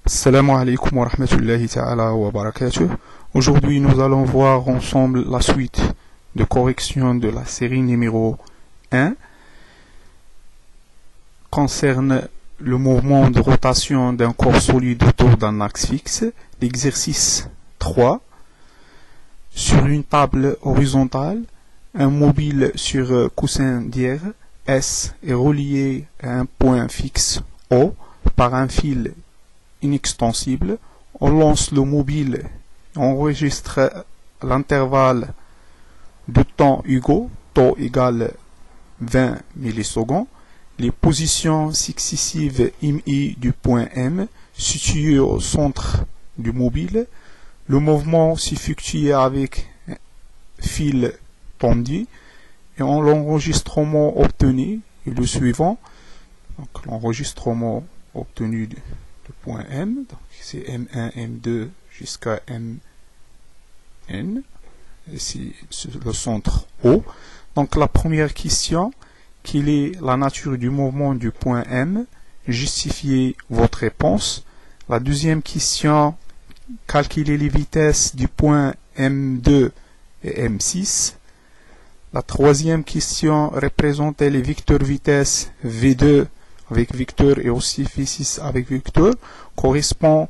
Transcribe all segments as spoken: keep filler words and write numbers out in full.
Assalamu alaikum wa rahmatullahi ta'ala wa barakatuh. Aujourd'hui, nous allons voir ensemble la suite de correction de la série numéro un. Concerne le mouvement de rotation d'un corps solide autour d'un axe fixe. L'exercice trois. Sur une table horizontale, un mobile sur coussin d'hier S est relié à un point fixe O par un fil inextensible. On lance le mobile et enregistre l'intervalle de temps égaux, taux égale vingt millisecondes, les positions successives M I du point M situées au centre du mobile. Le mouvement s'effectue avec un fil tendu et en l'enregistrement obtenu est le suivant. Donc l'enregistrement obtenu du point M, c'est M un, M deux jusqu'à M N, et c'est le centre O. Donc la première question, quelle est la nature du mouvement du point M? Justifiez votre réponse. La deuxième question, calculer les vitesses du point M deux et M six. La troisième question, représenter les vecteurs vitesse V deux avec vecteur et aussi V six avec vecteur, correspond,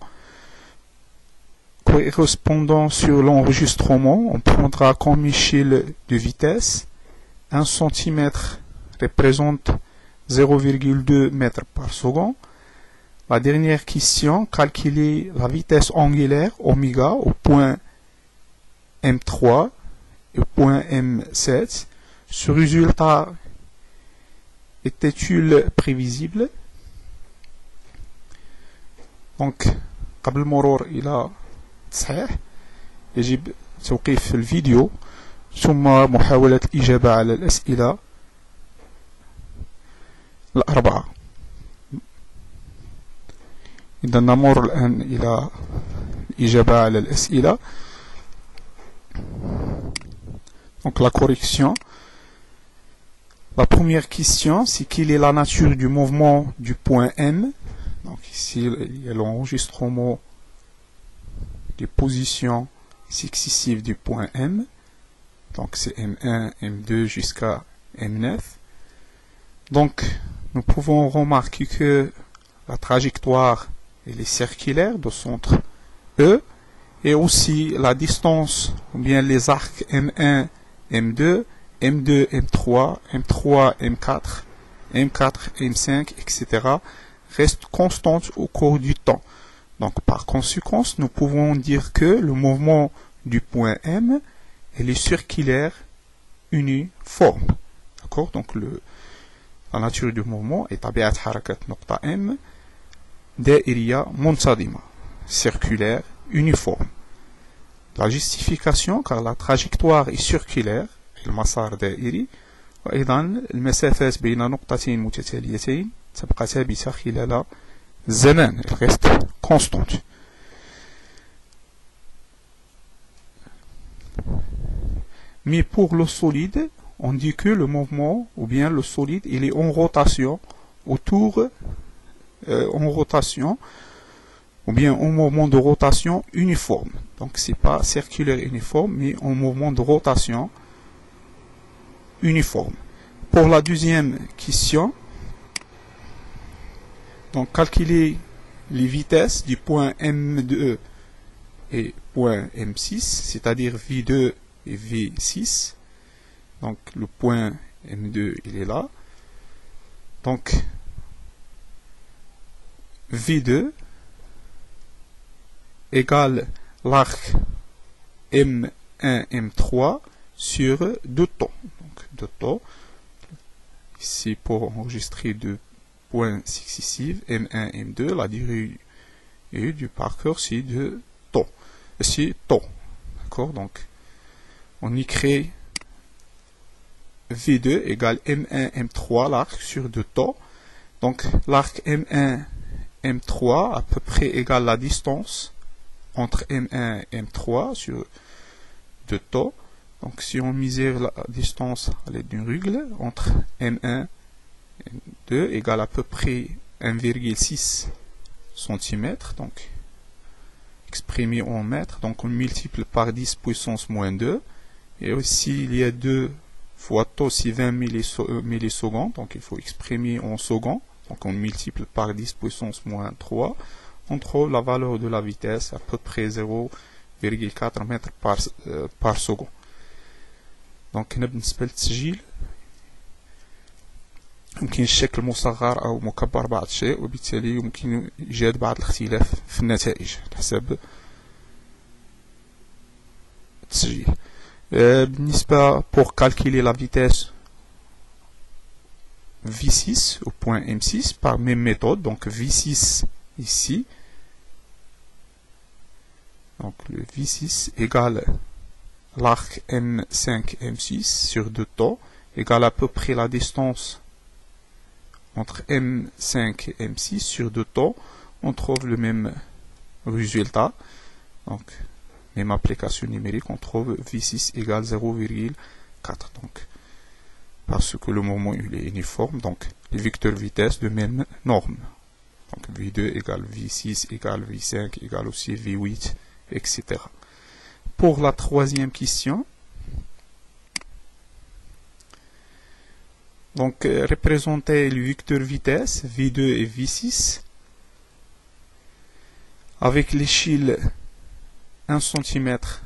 correspondant sur l'enregistrement. On prendra comme échelle de vitesse un centimètre représente zéro virgule deux mètres par seconde. La dernière question, calculer la vitesse angulaire oméga au point M trois et au point M sept. Ce résultat était-il prévisible? Donc قبل المرور إلى تصحيح يجب توقيف الفيديو ثم محاولة الإجابة على الأسئلة الأربعة. إذا نمر الآن إلى الإجابة على الأسئلة. Donc la correction. La première question, c'est quelle est la nature du mouvement du point M? Donc ici, il y a l'enregistrement des positions successives du point M. Donc c'est M un, M deux jusqu'à M neuf. Donc nous pouvons remarquer que la trajectoire elle est circulaire de centre E et aussi la distance ou bien les arcs M un, M deux, M deux, M trois, M trois, M quatre, M quatre, M cinq, et cetera restent constantes au cours du temps. Donc par conséquent, nous pouvons dire que le mouvement du point M elle est circulaire uniforme. D'accord? Donc le, la nature du mouvement est tabiat harakat nokta M dairiya muntazima, circulaire uniforme. La justification, car la trajectoire est circulaire, المسار دائري، وأيضا المسافات بين نقطتين متتاليتين تبقى ثابتة خلال الزمان، elle reste constante. Mais pour le solide, on dit que le mouvement, ou bien le solide, il est en rotation autour, euh, en rotation, ou bien en mouvement de rotation uniforme. Donc c'est pas circulaire uniforme, mais en mouvement de rotation uniforme. Pour la deuxième question, donc calculer les vitesses du point M deux et point M six, c'est-à-dire V deux et V six. Donc le point M deux il est là. Donc V deux égale l'arc M un, M trois sur deux taux. Donc deux taux. Ici pour enregistrer deux points successifs, M un, M deux, la durée du parcours c'est deux taux. C'est taux. D'accord? Donc on y crée V deux égale M un, M trois, l'arc sur deux taux. Donc l'arc M un, M trois à peu près égale la distance entre M un et M trois sur deux taux. Donc si on misère la distance à l'aide d'une règle entre M un et M deux égale à peu près un virgule six centimètres, donc exprimé en mètres, donc on multiplie par dix puissance moins deux, et aussi il y a deux fois taux, c'est vingt millisecondes, donc il faut exprimer en secondes, donc on multiplie par dix puissance moins trois, on trouve la valeur de la vitesse à peu près zéro virgule quatre mètres par, euh, par seconde. donc هنا بالنسبة للتسجيل يمكن الشكل مصغر أو مكبر بعض الشيء، وبالتالي يمكن إيجاد بعض الاختلاف في النتائج حسب التسجيل. بالنسبة pour calculer la vitesse V six au point M six par même méthode, donc V six ici, donc le V six égale l'arc M cinq M six sur deux taux égale à peu près la distance entre M cinq et M six sur deux taux, on trouve le même résultat. Donc, même application numérique, on trouve V six égale zéro virgule quatre. Donc, parce que le mouvement il est uniforme, donc les vecteurs vitesse de même norme. Donc, V deux égale V six égale V cinq égale aussi V huit, et cetera. Pour la troisième question, donc, euh, représenter le vecteur vitesse V deux et V six avec l'échelle un centimètre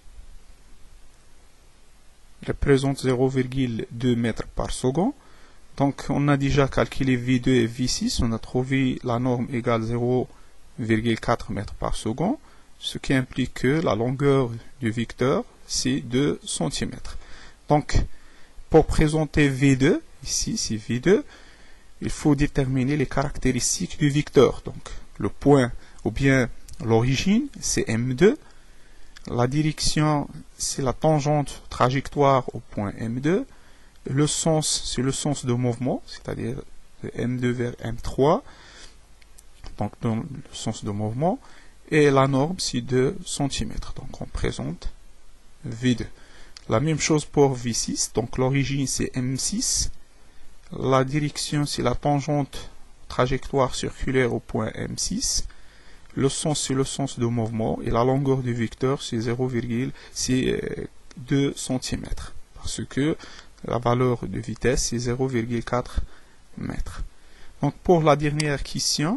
représente zéro virgule deux mètres par seconde. Donc, on a déjà calculé V deux et V six, on a trouvé la norme égale zéro virgule quatre mètres par seconde, ce qui implique que la longueur du vecteur, c'est deux centimètres. Donc, pour présenter V deux, ici c'est V deux, il faut déterminer les caractéristiques du vecteur. Donc le point ou bien l'origine c'est M deux, la direction c'est la tangente trajectoire au point M deux, le sens c'est le sens de mouvement, c'est-à-dire de M deux vers M trois, donc dans le sens de mouvement, et la norme c'est deux centimètres. Donc on présente V deux. La même chose pour V six, donc l'origine c'est M six, la direction c'est la tangente trajectoire circulaire au point M six, le sens c'est le sens de mouvement, et la longueur du vecteur c'est zéro virgule deux centimètres, parce que la valeur de vitesse c'est zéro virgule quatre mètres. Donc pour la dernière question,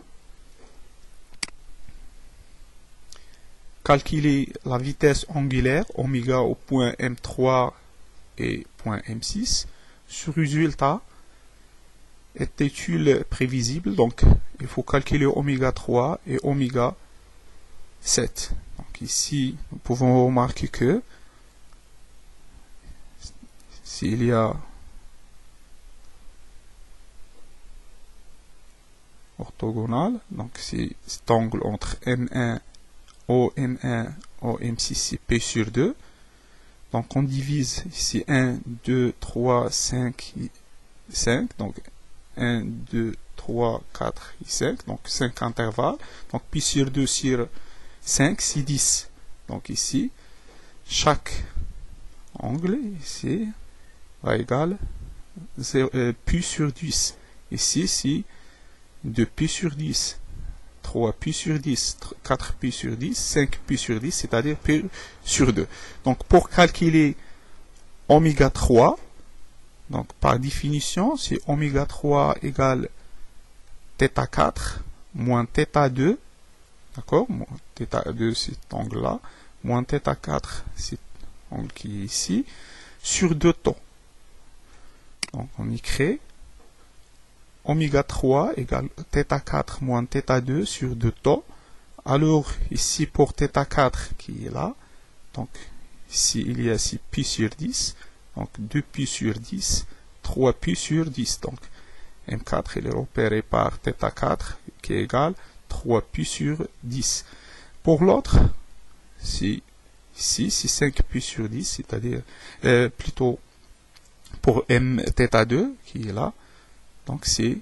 calculer la vitesse angulaire oméga au point M trois et point M six. Ce résultat est étude prévisible, donc il faut calculer oméga trois et oméga sept. Donc ici, nous pouvons remarquer que s'il y a orthogonal, donc c'est cet angle entre M un O M un, O M six, c'est P sur deux. Donc on divise ici un, deux, trois, cinq, cinq. Donc un, deux, trois, quatre et cinq. Donc cinq intervalles. Donc pi sur deux sur cinq, c'est dix. Donc ici, chaque angle ici va égal euh, pi sur dix. Ici, c'est deux pi sur dix. trois pi sur dix, quatre pi sur dix, cinq pi sur dix, c'est-à-dire pi sur deux. Donc, pour calculer oméga trois, donc par définition, c'est oméga trois égale θ quatre moins θ deux, d'accord, θ deux, c'est cet angle-là, moins θ quatre, c'est l'angle qui est ici, sur deux taux. Donc, on y crée oméga trois égale θ quatre moins θ deux sur deux taux. Alors, ici, pour θ quatre qui est là, donc, ici, il y a ici pi sur dix, donc deux pi sur dix, trois pi sur dix, donc M quatre, il est repéré par θ quatre qui est égal trois pi sur dix. Pour l'autre, c'est ici, c'est cinq pi sur dix, c'est-à-dire, euh, plutôt, pour M θ deux qui est là, donc c'est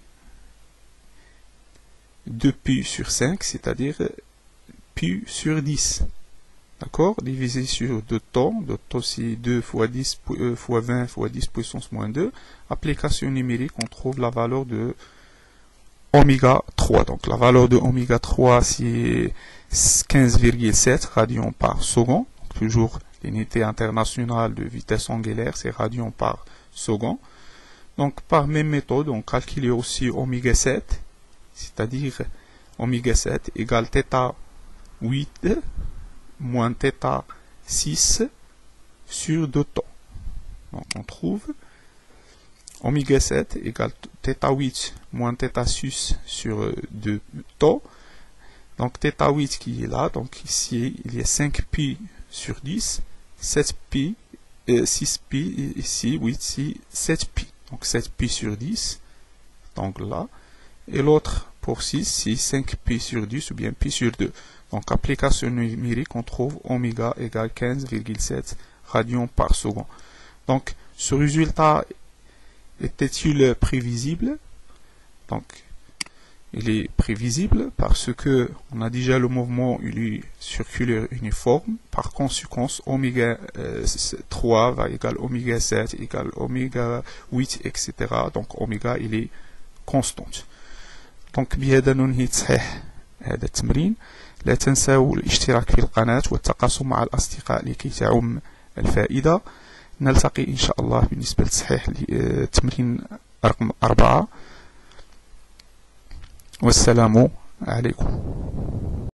deux pi sur cinq, c'est-à-dire pi sur dix. D'accord? Divisé sur deux taux. deux taux c'est deux fois dix euh, fois vingt fois dix puissance moins deux. Application numérique, on trouve la valeur de oméga trois. Donc la valeur de oméga trois, c'est quinze virgule sept radians par seconde. Donc, toujours l'unité internationale de vitesse angulaire, c'est radians par seconde. Donc par même méthode, on calcule aussi oméga sept, c'est-à-dire oméga sept égale θ huit moins θ six sur deux temps. Donc on trouve oméga sept égale θ huit moins θ six sur deux temps. Donc θ huit qui est là, donc ici il y a cinq pi sur dix, sept pi, euh, six pi ici, huit ici, sept pi. Donc sept pi sur dix, donc là. Et l'autre pour six, c'est cinq pi sur dix ou bien pi sur deux. Donc application numérique, on trouve oméga égale quinze virgule sept radians par seconde. Donc ce résultat était-il prévisible? Donc il est prévisible parce que on a déjà le mouvement il est circulaire uniforme. Par conséquent, oméga euh, trois va égal oméga sept égale oméga huit, et cetera. Donc oméga il est constante. Donc بهذا ننهي تصحيح هذا التمرين. لا تنسوا الاشتراك في القناة والتقاسم مع الأصدقاء لكي تعم الفائدة. نلتقي إن شاء الله بالنسبة لتصحيح التمرين رقم أربعة. والسلام عليكم.